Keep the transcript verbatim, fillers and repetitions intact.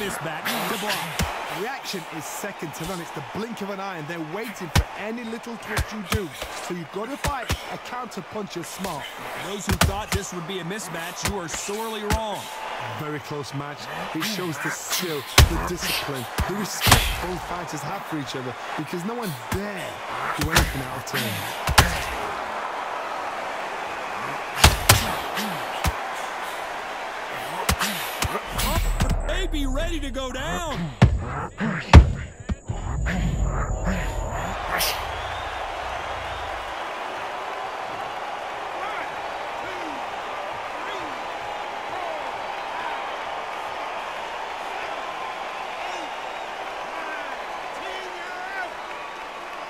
fist back to block. Reaction is second to none. It's the blink of an eye, and they're waiting for any little twist you do. So you've got to fight a counter punch as smart. Those who thought this would be a mismatch, you are sorely wrong. Very close match. It shows the skill, the discipline, the respect both fighters have for each other, because no one dare do anything out of turn. Be ready to go down.